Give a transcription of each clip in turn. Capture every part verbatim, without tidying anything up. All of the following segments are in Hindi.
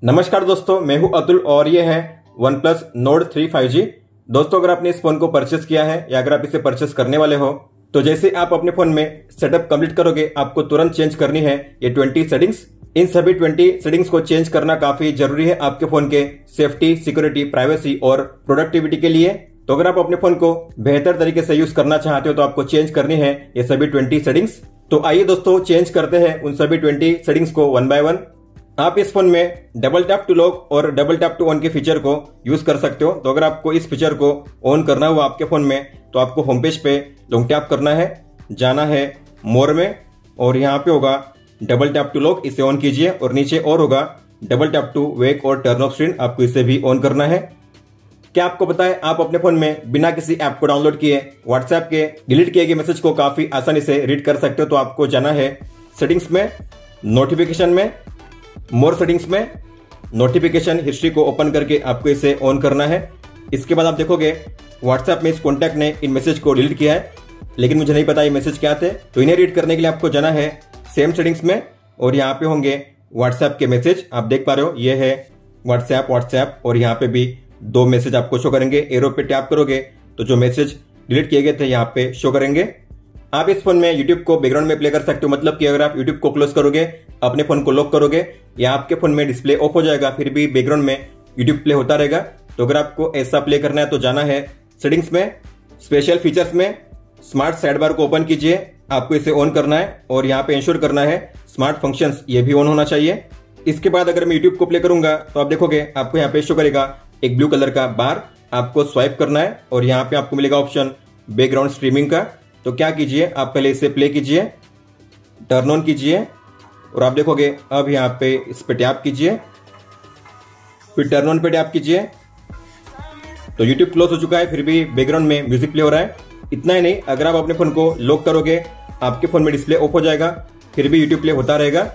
नमस्कार दोस्तों, मैं हूं अतुल और ये है OnePlus Nord three five G. दोस्तों, अगर आपने इस फोन को परचेस किया है या अगर आप इसे परचेस करने वाले हो तो जैसे आप अपने फोन में सेटअप कंप्लीट करोगे आपको तुरंत चेंज करनी है ये ट्वेंटी सेटिंग्स। इन सभी ट्वेंटी सेटिंग्स को चेंज करना काफी जरूरी है आपके फोन के सेफ्टी, सिक्योरिटी, प्राइवेसी और प्रोडक्टिविटी के लिए। तो अगर आप अपने फोन को बेहतर तरीके से यूज करना चाहते हो तो आपको चेंज करनी है ये सभी ट्वेंटी सेटिंग्स। तो आइए दोस्तों, चेंज करते हैं उन सभी ट्वेंटी सेटिंग्स को वन बाय वन। आप इस फोन में डबल टैप टू लॉक और डबल टैप टू ऑन के फीचर को यूज कर सकते हो। तो अगर आपको इस फीचर को ऑन करना हुआ आपके फोन में तो आपको होम पेज पे लॉन्ग टैप करना है, जाना है मोर में और यहाँ पे होगा डबल टैप टू लॉक, इसे ऑन कीजिए और नीचे और होगा डबल टैप टू वेक और टर्न ऑफ स्क्रीन, आपको इसे भी ऑन करना है। क्या आपको पता है आप अपने फोन में बिना किसी ऐप को डाउनलोड किए व्हाट्सएप के डिलीट किए गए मैसेज को काफी आसानी से रीड कर सकते हो। तो आपको जाना है सेटिंग्स में, नोटिफिकेशन में, मोर सेटिंग्स में, नोटिफिकेशन हिस्ट्री को ओपन करके आपको इसे ऑन करना है। इसके बाद आप देखोगे व्हाट्सएप में इस कॉन्टैक्ट ने इन मैसेज को डिलीट किया है, लेकिन मुझे नहीं पता ये मैसेज क्या थे। तो इन्हें रीड करने के लिए आपको जाना है सेम सेटिंग्स में और यहाँ पे होंगे व्हाट्सएप के मैसेज। आप देख पा रहे हो ये है व्हाट्सएप व्हाट्सएप और यहाँ पे भी दो मैसेज आपको शो करेंगे। एरो पे टैप करोगे तो जो मैसेज डिलीट किए गए थे यहाँ पे शो करेंगे। आप इस फोन में यूट्यूब को बैकग्राउंड में प्ले कर सकते हो, मतलब कि अगर आप यूट्यूब को क्लोज करोगे, अपने फोन को लॉक करोगे या आपके फोन में डिस्प्ले ऑफ हो जाएगा, फिर भी बैकग्राउंड में यूट्यूब प्ले होता रहेगा। तो अगर आपको ऐसा प्ले करना है तो जाना है सेटिंग्स में, स्पेशल फीचर्स में, स्मार्ट साइड बार को ओपन कीजिए, आपको इसे ऑन करना है और यहाँ पे इंश्योर करना है स्मार्ट फंक्शंस ये भी ऑन होना चाहिए। इसके बाद अगर मैं यूट्यूब को प्ले करूंगा तो आप देखोगे आपको यहाँ पे शो करेगा एक ब्लू कलर का बार, आपको स्वाइप करना है और यहाँ पे आपको मिलेगा ऑप्शन बैकग्राउंड स्ट्रीमिंग का। तो क्या कीजिए, आप पहले इसे प्ले कीजिए, टर्न ऑन कीजिए और आप देखोगे अब यहाँ पे इस पे टैप कीजिए, फिर टर्न ऑन पे टैप कीजिए तो यूट्यूब क्लोज हो चुका है, फिर भी बैकग्राउंड में म्यूजिक प्ले हो रहा है। इतना ही नहीं, अगर आप अपने फोन को लॉक करोगे आपके फोन में डिस्प्ले ऑफ हो जाएगा, फिर भी यूट्यूब प्ले होता रहेगा।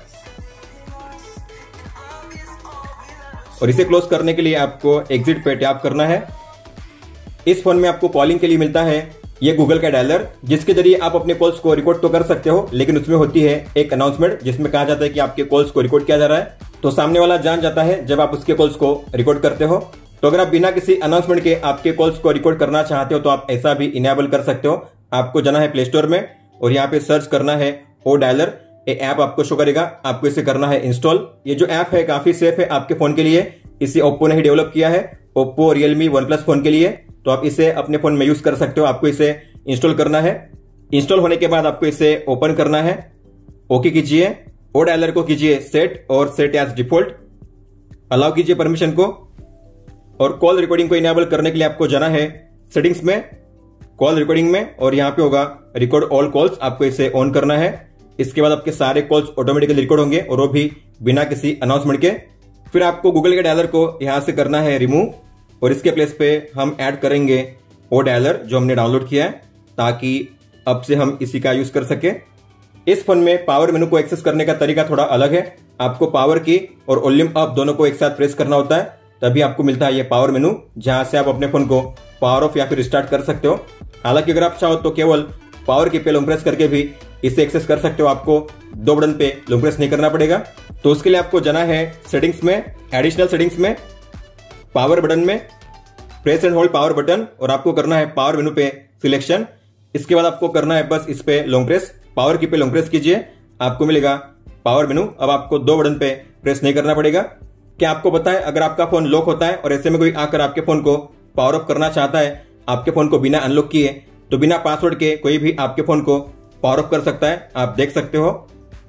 और इसे क्लोज करने के लिए आपको एग्जिट पे टैप करना है। इस फोन में आपको कॉलिंग के लिए मिलता है ये गूगल का डायलर, जिसके जरिए आप अपने कॉल्स को रिकॉर्ड तो कर सकते हो, लेकिन उसमें होती है एक अनाउंसमेंट जिसमें कहा जाता है कि आपके कॉल्स को रिकॉर्ड किया जा रहा है। तो सामने वाला जान जाता है जब आप उसके कॉल्स को रिकॉर्ड करते हो। तो अगर आप बिना किसी अनाउंसमेंट के आपके कॉल्स को रिकॉर्ड करना चाहते हो तो आप ऐसा भी इनेबल कर सकते हो। आपको जाना है प्ले स्टोर में और यहाँ पे सर्च करना है ओ डायलर, ये ऐप आपको शो करेगा, आपको इसे करना है इंस्टॉल। ये जो ऐप है काफी सेफ है आपके फोन के लिए, इसे ओप्पो ने ही डेवलप किया है, Oppo, Realme, OnePlus phone के लिए। तो आप इसे अपने फोन में यूज कर सकते हो। आपको इसे इंस्टॉल करना है। इंस्टॉल होने के बाद आपको इसे ओपन करना है, ओके कीजिए, ओ डायलर को कीजिए सेट और सेट एज डिफॉल्ट, अलाउ कीजिए परमिशन को। और कॉल रिकॉर्डिंग को इनेबल करने के लिए आपको जाना है सेटिंग्स में, कॉल रिकॉर्डिंग में और यहाँ पे होगा रिकॉर्ड ऑल कॉल्स, आपको इसे ऑन करना है। इसके बाद आपके सारे कॉल्स ऑटोमेटिकली रिकॉर्ड होंगे और वो भी बिना किसी अनाउंसमेंट के। फिर आपको गूगल के डायलर को यहां से करना है रिमूव और इसके प्लेस पे हम ऐड करेंगे ओ डायलर जो हमने डाउनलोड किया है, ताकि अब से हम इसी का यूज कर सके। इस फोन में पावर मेनू को एक्सेस करने का तरीका थोड़ा अलग है। आपको पावर की और वॉल्यूम अप दोनों को एक साथ प्रेस करना होता है, तभी आपको मिलता है ये पावर मेनू, जहां से आप अपने फोन को पावर ऑफ या फिर रिस्टार्ट कर सकते हो। हालांकि अगर आप चाहो तो केवल पावर की पे लॉन्ग प्रेस करके भी इसे एक्सेस कर सकते हो, आपको दो बटन पे लॉन्ग प्रेस नहीं करना पड़ेगा। तो उसके लिए आपको जाना है सेटिंग्स में, एडिशनल सेटिंग्स में, पावर बटन में, press and hold power button और आपको करना है पावर मेनू पे सिलेक्शन। इसके बाद आपको करना है बस इस पे लॉन्ग प्रेस, पावर की पे लॉन्ग प्रेस कीजिए, आपको मिलेगा पावर मेनू। अब आपको दो बटन पे प्रेस नहीं करना पड़ेगा। क्या आपको पता है अगर आपका फोन लॉक होता है और ऐसे में कोई आकर आपके फोन को पावर ऑफ करना चाहता है, आपके फोन को बिना अनलॉक किए, तो बिना पासवर्ड के कोई भी आपके फोन को पावर ऑफ कर सकता है, आप देख सकते हो।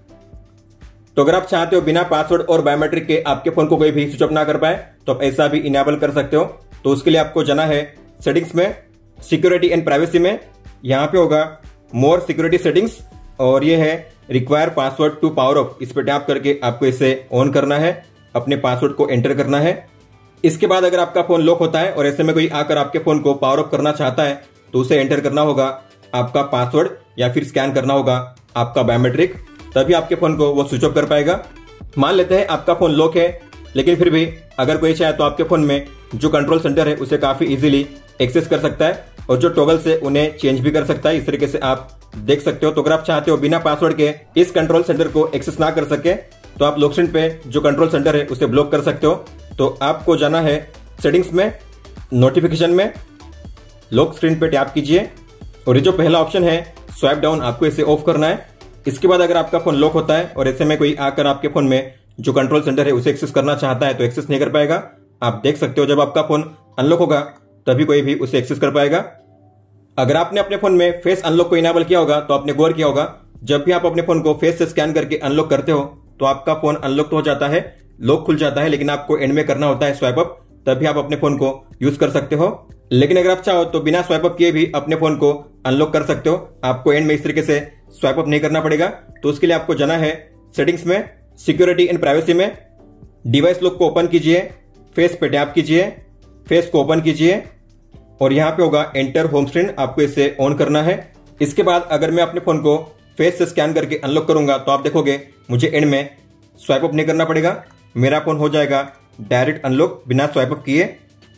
तो अगर आप चाहते हो बिना पासवर्ड और बायोमेट्रिक के आपके फोन को कोई भी स्विच ऑफ ना कर पाए तो आप ऐसा भी इनेबल कर सकते हो। तो उसके लिए आपको जाना है सेटिंग्स में, सिक्योरिटी एंड प्राइवेसी में, यहाँ पे होगा मोर सिक्योरिटी सेटिंग्स और ये है require password to power off, इस पर टैप करके आपको इसे ऑन करना है, अपने पासवर्ड को एंटर करना है। इसके बाद अगर आपका फोन लॉक होता है और ऐसे में कोई आकर आपके फोन को पावर ऑफ करना चाहता है तो उसे एंटर करना होगा आपका पासवर्ड या फिर स्कैन करना होगा आपका बायोमेट्रिक, तभी आपके फोन को वो स्विच ऑफ कर पाएगा। मान लेते हैं आपका फोन लॉक है, लेकिन फिर भी अगर कोई चाहे तो आपके फोन में जो कंट्रोल सेंटर है उसे काफी इजीली एक्सेस कर सकता है और जो टॉगल से उन्हें चेंज भी कर सकता है। इस तरीके से आप देख सकते हो। तो अगर आप चाहते हो बिना पासवर्ड के इस कंट्रोल सेंटर को एक्सेस ना कर सके तो आप लॉक स्क्रीन पे जो कंट्रोल सेंटर है उसे ब्लॉक कर सकते हो। तो आपको जाना है सेटिंग्स में, नोटिफिकेशन में, लॉक स्क्रीन पे टैप कीजिए और ये जो पहला ऑप्शन है स्वाइप डाउन, आपको इसे ऑफ करना है। इसके बाद अगर आपका फोन लॉक होता है और ऐसे में कोई आकर आपके फोन में जो कंट्रोल सेंटर है उसे एक्सेस करना चाहता है तो एक्सेस नहीं कर पाएगा। आप देख सकते हो जब आपका फोन अनलॉक होगा तभी कोई भी उसे एक्सेस कर पाएगा। अगर आपने अपने फोन में फेस अनलॉक को इनेबल किया होगा तो आपने गौर किया होगा जब भी आप अपने फोन को फेस से स्कैन करके अनलॉक करते हो तो आपका फोन अनलॉक तो हो जाता है, लॉक खुल जाता है, लेकिन आपको एंड में करना होता है स्वाइप अप, तभी आप अपने फोन को यूज कर सकते हो। लेकिन अगर आप चाहो तो बिना स्वाइप अप किए भी अपने फोन को अनलॉक कर सकते हो, आपको एंड में इस तरीके से स्वाइप अप नहीं करना पड़ेगा। तो उसके लिए आपको जाना है सेटिंग्स में, सिक्योरिटी एंड प्राइवेसी में, डिवाइस लॉक को ओपन कीजिए, फेस पे टैप कीजिए, फेस को ओपन कीजिए और यहां पे होगा एंटर होम स्क्रीन, आपको इसे ऑन करना है। इसके बाद अगर मैं अपने फोन को फेस से स्कैन करके अनलॉक करूंगा तो आप देखोगे मुझे एंड में स्वाइप अप नहीं करना पड़ेगा, मेरा फोन हो जाएगा डायरेक्ट अनलॉक बिना स्वाइप अप किए।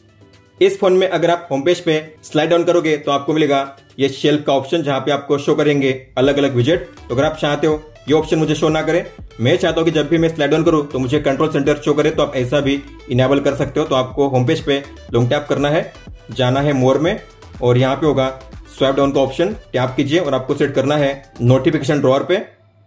इस फोन में अगर आप होम पेज पे स्लाइड डाउन करोगे तो आपको मिलेगा ये शेल्फ का ऑप्शन जहां पे आपको शो करेंगे अलग अलग विजेट। तो अगर आप चाहते हो ये ऑप्शन मुझे शो ना करे, मैं चाहता हूं कि जब भी मैं स्लाइड डाउन करूं तो मुझे कंट्रोल सेंटर शो करे, तो आप ऐसा भी इनेबल कर सकते हो। तो आपको होम पेज पे लॉन्ग टैप करना है, जाना है मोर में और यहाँ पे होगा स्वाइप डाउन का ऑप्शन, टैप कीजिए और आपको सेट करना है नोटिफिकेशन ड्रॉअर पे।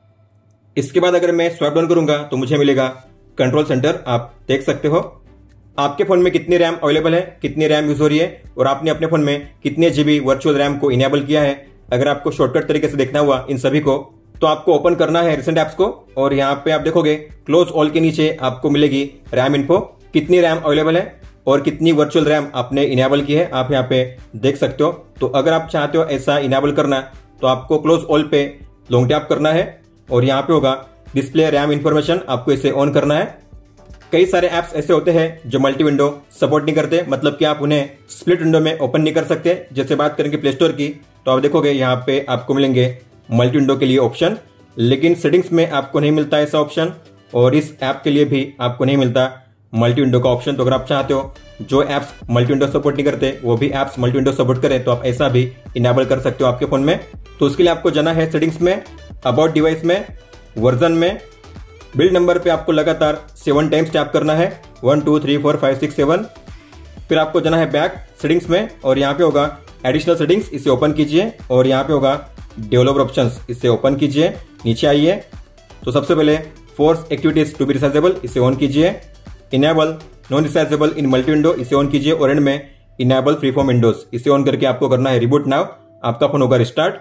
इसके बाद अगर मैं स्वाइप डाउन करूंगा तो मुझे मिलेगा कंट्रोल सेंटर, आप देख सकते हो आपके फोन में कितनी रैम अवेलेबल है, कितनी रैम यूज हो रही है और आपने अपने फोन में कितने जीबी वर्चुअल रैम को इनेबल किया है। अगर आपको शॉर्टकट तरीके से देखना हुआ इन सभी को तो आपको ओपन करना है रिसेंट एप्स को और यहाँ पे आप देखोगे क्लोज ऑल के नीचे आपको मिलेगी रैम इन्फो, कितनी रैम अवेलेबल है और कितनी वर्चुअल रैम आपने इनेबल की है, आप यहाँ पे देख सकते हो। तो अगर आप चाहते हो ऐसा इनेबल करना तो आपको क्लोज ऑल पे लॉन्ग टैप करना है और यहाँ पे होगा डिस्प्ले रैम इंफॉर्मेशन, आपको इसे ऑन करना है। कई सारे ऐप्स ऐसे होते हैं जो मल्टी विंडो सपोर्ट नहीं करते, मतलब कि आप उन्हें स्प्लिट विंडो में ओपन नहीं कर सकते। जैसे बात करेंगे प्ले स्टोर की तो आप देखोगे यहाँ पे आपको मिलेंगे मल्टी विंडो के लिए ऑप्शन, लेकिन सेटिंग्स में आपको नहीं मिलता ऐसा ऑप्शन और इस ऐप के लिए भी आपको नहीं मिलता मल्टी विंडो का ऑप्शन। तो अगर आप चाहते हो जो ऐप्स मल्टी विंडो सपोर्ट नहीं करते वो भी ऐप्स मल्टी विंडो सपोर्ट करें तो आप ऐसा भी इनेबल कर सकते हो आपके फोन में। तो उसके लिए आपको जाना है सेटिंग्स में, अबाउट डिवाइस में, वर्जन में, बिल्ड नंबर पे आपको लगातार सेवन टाइम्स टैप करना है, one two three four five six seven. फिर आपको जाना है बैक सेटिंग्स में और यहाँ पे होगा एडिशनल सेटिंग्स, इसे ओपन कीजिए और यहाँ पे होगा डेवलपर ऑप्शंस, इसे ओपन कीजिए। नीचे आइए तो सबसे पहले force activities to be resizable, इसे ऑन कीजिए। Enable non resizable in multi window, इसे ऑन कीजिए और एंड में इनेबल फ्री फॉर्म विंडोज, इसे ऑन करके आपको करना है रिबूट नाउ, आपका फोन होगा रिस्टार्ट।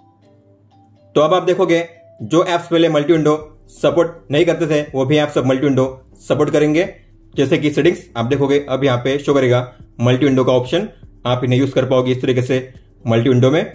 तो अब आप देखोगे जो एप्स पहले मल्टी विंडो सपोर्ट नहीं करते थे वो भी ऐप्स अब मल्टी विंडो सपोर्ट करेंगे। जैसे कि सेटिंग्स आप देखोगे अब यहाँ पे शो करेगा मल्टी विंडो का ऑप्शन, आप इन्हें यूज कर पाओगे इस तरीके से मल्टी विंडो में।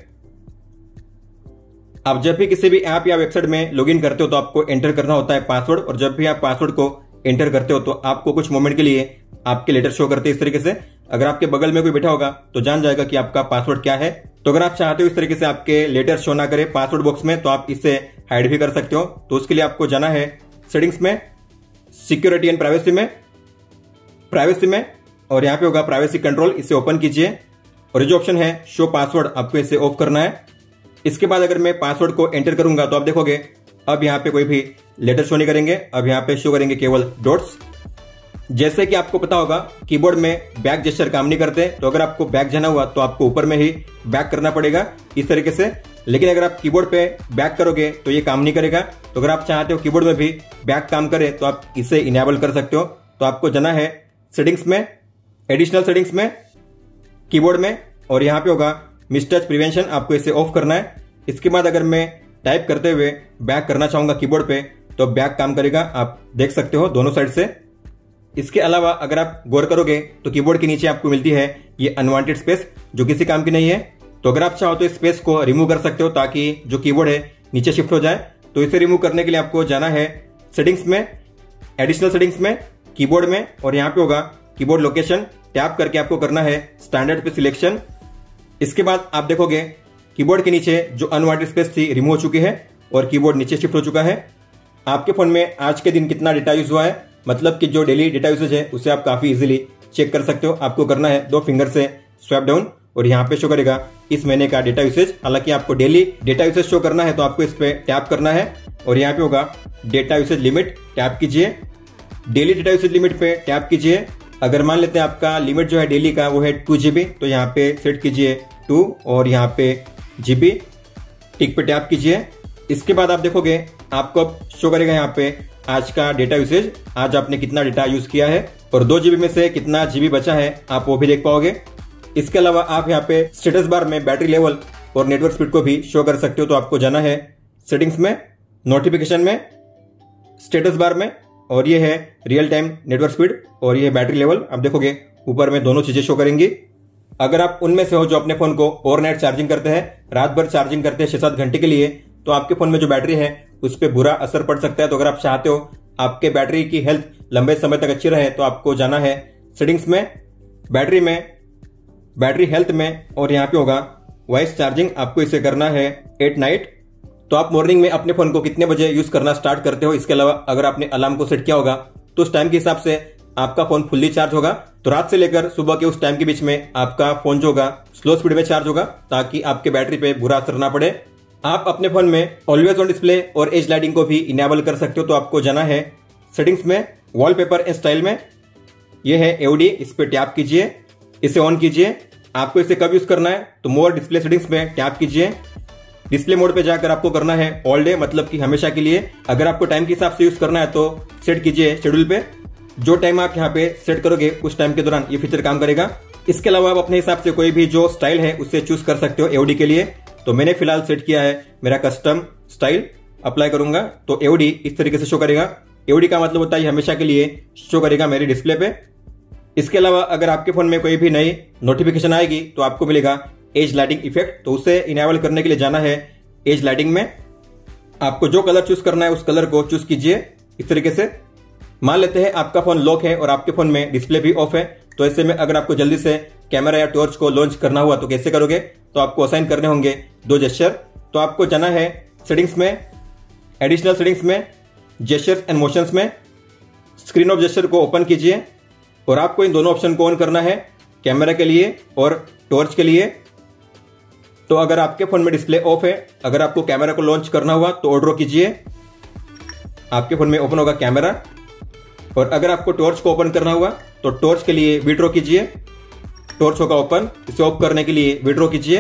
आप जब भी किसी भी ऐप या वेबसाइट में लॉगिन करते हो तो आपको एंटर करना होता है पासवर्ड, और जब भी आप पासवर्ड को एंटर करते हो तो आपको कुछ मोमेंट के लिए आपके लेटर शो करते हैं इस तरीके से। अगर आपके बगल में कोई बैठा होगा तो जान जाएगा कि आपका पासवर्ड क्या है। तो अगर आप चाहते हो इस तरीके से आपके लेटर शो ना करे पासवर्ड बॉक्स में तो आप इसे हाइड भी कर सकते हो। तो उसके लिए आपको जाना है सेटिंग्स में, सिक्योरिटी एंड प्राइवेसी में, प्राइवेसी में और यहाँ पे होगा प्राइवेसी कंट्रोल, इसे ओपन कीजिए और ये जो ऑप्शन है शो पासवर्ड, आपको इसे ऑफ करना है। इसके बाद अगर मैं पासवर्ड को एंटर करूंगा तो आप देखोगे अब यहाँ पे कोई भी लेटर शो नहीं करेंगे, अब यहाँ पे शो करेंगे केवल डॉट्स। जैसे कि आपको पता होगा कीबोर्ड में बैक जेस्चर काम नहीं करते, तो अगर आपको बैक जाना हुआ तो आपको ऊपर में ही बैक करना पड़ेगा इस तरीके से। लेकिन अगर आप कीबोर्ड पे बैक करोगे तो ये काम नहीं करेगा। तो अगर आप चाहते हो कीबोर्ड में भी बैक काम करे तो आप इसे इनेबल कर सकते हो। तो आपको जाना है सेटिंग्स में, एडिशनल सेटिंग्स में, कीबोर्ड में और यहाँ पे होगा मिसटच प्रिवेंशन, आपको इसे ऑफ करना है। इसके बाद अगर मैं टाइप करते हुए बैक करना चाहूंगा कीबोर्ड पे तो बैक काम करेगा, आप देख सकते हो दोनों साइड से। इसके अलावा अगर आप गौर करोगे तो कीबोर्ड के नीचे आपको मिलती है ये अनवांटेड स्पेस जो किसी काम की नहीं है। तो अगर आप चाहो तो इस स्पेस को रिमूव कर सकते हो ताकि जो कीबोर्ड है नीचे शिफ्ट हो जाए। तो इसे रिमूव करने के लिए आपको जाना है सेटिंग्स में, एडिशनल सेटिंग्स में, कीबोर्ड में और यहाँ पे होगा कीबोर्ड लोकेशन, टैप करके आपको करना है स्टैंडर्ड पे सिलेक्शन। इसके बाद आप देखोगे कीबोर्ड के नीचे जो अनवांटेड स्पेस थी रिमूव हो चुकी है और कीबोर्ड नीचे शिफ्ट हो चुका है। आपके फोन में आज के दिन कितना डेटा यूज हुआ है, मतलब कि जो डेली डेटा यूसेज है उसे आप काफी इजीली चेक कर सकते हो। आपको करना है दो फिंगर से स्वैप डाउन और यहाँ पे शो करेगा इस महीने का डेटा यूसेज। हालांकि आपको डेली डेटा यूसेज शो करना है तो आपको इस पे टैप करना है। और यहाँ पे होगा डेटा यूसेज लिमिट, टैप कीजिए। डेली डेटा यूसेज लिमिट पे टैप कीजिए। अगर मान लेते हैं आपका लिमिट जो है डेली का वो है टू जीबी, तो यहाँ पे सेट कीजिए टू और यहाँ पे जीबी, टिक पे टैप कीजिए। इसके बाद आप देखोगे आपको अब शो करेगा यहाँ पे आज का डेटा यूसेज, आज आपने कितना डेटा यूज किया है और दो जीबी में से कितना जीबी बचा है आप वो भी देख पाओगे। इसके अलावा आप यहाँ पे स्टेटस बार में बैटरी लेवल और नेटवर्क स्पीड को भी शो कर सकते हो। तो आपको जाना है सेटिंग्स में, नोटिफिकेशन में, स्टेटस बार में, और ये है रियल टाइम नेटवर्क स्पीड और ये है बैटरी लेवल। आप देखोगे ऊपर में दोनों चीजें शो करेंगी। अगर आप उनमें से हो जो अपने फोन को ओवरनाइट चार्जिंग करते हैं, रात भर चार्जिंग करते हैं छह सात घंटे के लिए, तो आपके फोन में जो बैटरी है उस पर बुरा असर पड़ सकता है। तो अगर आप चाहते हो आपके बैटरी की हेल्थ लंबे समय तक अच्छी रहे तो आपको जाना है सेटिंग्स में, बैटरी में, बैटरी हेल्थ में, और यहाँ पे होगा वॉइस चार्जिंग। आपको इसे करना है एट नाइट। तो आप मॉर्निंग में अपने फोन को कितने बजे यूज करना स्टार्ट करते हो, इसके अलावा अगर आपने अलार्म को सेट किया होगा तो उस टाइम के हिसाब से आपका फोन फुल्ली चार्ज होगा। तो रात से लेकर सुबह के उस टाइम के बीच में आपका फोन जो होगा स्लो स्पीड में चार्ज होगा ताकि आपके बैटरी पे बुरा असर ना पड़े। आप अपने फोन में ऑलवेज ऑन डिस्प्ले और एज लाइटिंग को भी इनेबल कर सकते हो। तो आपको जाना है सेटिंग्स में, वॉलपेपर एंड स्टाइल में, यह है एओडी, इस पे टैप कीजिए, इसे ऑन कीजिए। आपको इसे कब यूज करना है तो मोर डिस्प्ले सेटिंग्स में टैप कीजिए। डिस्प्ले मोड पे जाकर आपको करना है ऑल डे, मतलब कि हमेशा के लिए। अगर आपको टाइम के हिसाब से यूज करना है तो सेट कीजिए शेड्यूल पे, जो टाइम आप यहाँ पे सेट करोगे उस टाइम के दौरान ये फीचर काम करेगा। इसके अलावा आप अपने हिसाब से कोई भी जो स्टाइल है उससे चूज कर सकते हो एओडी के लिए। तो मैंने फिलहाल सेट किया है मेरा कस्टम स्टाइल, अप्लाई करूंगा तो एओडी इस तरीके से शो करेगा। एओडी का मतलब होता है हमेशा के लिए शो करेगा मेरी डिस्प्ले पे। इसके अलावा अगर आपके फोन में कोई भी नई नोटिफिकेशन आएगी तो आपको मिलेगा एज लाइटिंग इफेक्ट, तो उसे इनेबल करने के लिए जाना है एज लाइटिंग में। आपको जो कलर चूज करना है उस कलर को चूज कीजिए इस तरीके से। मान लेते हैं आपका फोन लॉक है और आपके फोन में डिस्प्ले भी ऑफ है, तो ऐसे में अगर आपको जल्दी से कैमरा या टॉर्च को लॉन्च करना हुआ तो कैसे करोगे, तो आपको असाइन करने होंगे दो जेस्चर। तो आपको जाना है सेटिंग्स में, एडिशनल सेटिंग्स में, जेस्चर्स एंड मोशंस में, स्क्रीन ऑफ जेस्चर को ओपन कीजिए और आपको इन दोनों ऑप्शन को ऑन करना है, कैमरा के लिए और टॉर्च के लिए। तो अगर आपके फोन में डिस्प्ले ऑफ है, अगर आपको कैमरा को लॉन्च करना हुआ तो ऑर्डर कीजिए, आपके फोन में ओपन होगा कैमरा। और अगर आपको टॉर्च को ओपन करना हुआ तो टॉर्च के लिए विड्रॉ कीजिए, टॉर्च होगा ओपन, इसे ऑफ करने के लिए विड्रॉ कीजिए।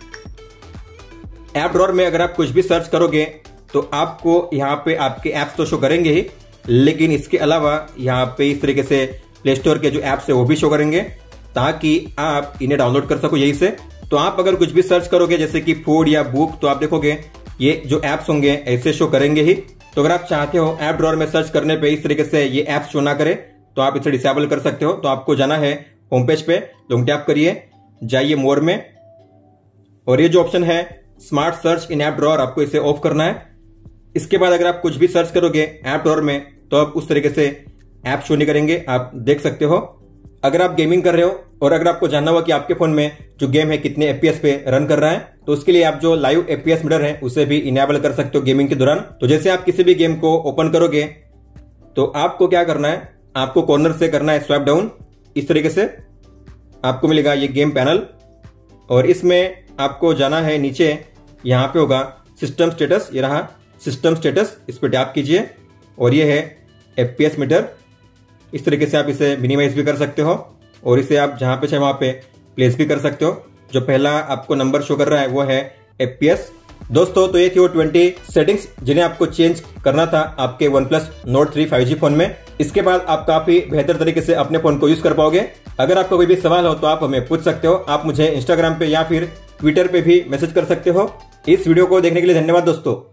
ऐप ड्रॉअर में अगर आप कुछ भी सर्च करोगे तो आपको यहाँ पे आपके ऐप्स तो शो करेंगे ही, लेकिन इसके अलावा यहाँ पे इस तरीके से प्ले स्टोर के जो ऐप्स है वो भी शो करेंगे ताकि आप इन्हें डाउनलोड कर सको यहीं से। तो आप अगर कुछ भी सर्च करोगे जैसे कि फूड या बुक, तो आप देखोगे ये जो ऐप्स होंगे ऐसे शो करेंगे ही। तो अगर आप चाहते हो ऐप ड्रॉअर में सर्च करने पे इस तरीके से ये ऐप्स शो ना करे तो आप इसे डिसेबल कर सकते हो। तो आपको जाना है होम पेज पे, लॉन्ग टैप करिए, जाइए मोर में, और ये जो ऑप्शन है smart search in app drawer, आपको इसे ऑफ करना है। इसके बाद अगर आप कुछ भी सर्च करोगे ऐप ड्रॉअर में तो आप उस तरीके से ऐप शो नहीं करेंगे, आप देख सकते हो। अगर आप गेमिंग कर रहे हो और अगर आपको जानना हुआ कि आपके फोन में जो गेम है कितने एफपीएस पे रन कर रहा है, तो उसके लिए आप जो लाइव एफपीएस मीटर है उसे भी इनेबल कर सकते हो गेमिंग के दौरान। तो जैसे आप किसी भी गेम को ओपन करोगे तो आपको क्या करना है, आपको कॉर्नर से करना है स्वाइप डाउन, इस तरीके से आपको मिलेगा ये गेम पैनल, और इसमें आपको जाना है नीचे, यहाँ पे होगा सिस्टम स्टेटस, ये रहा सिस्टम स्टेटस, इस पर टैप कीजिए और ये है एफपीएस मीटर। इस तरीके से आप इसे मिनिमाइज भी कर सकते हो और इसे आप जहां पे चाहे वहां पे प्लेस भी कर सकते हो। जो पहला आपको नंबर शो कर रहा है वो है एफपीएस। दोस्तों तो ये थी वो ट्वेंटी सेटिंग्स जिन्हें आपको चेंज करना था आपके OnePlus note three five G phone में। इसके बाद आप काफी बेहतर तरीके से अपने फोन को यूज कर पाओगे। अगर आपको कोई भी सवाल हो तो आप हमें पूछ सकते हो, आप मुझे इंस्टाग्राम पे या फिर ट्विटर पे भी मैसेज कर सकते हो। इस वीडियो को देखने के लिए धन्यवाद दोस्तों।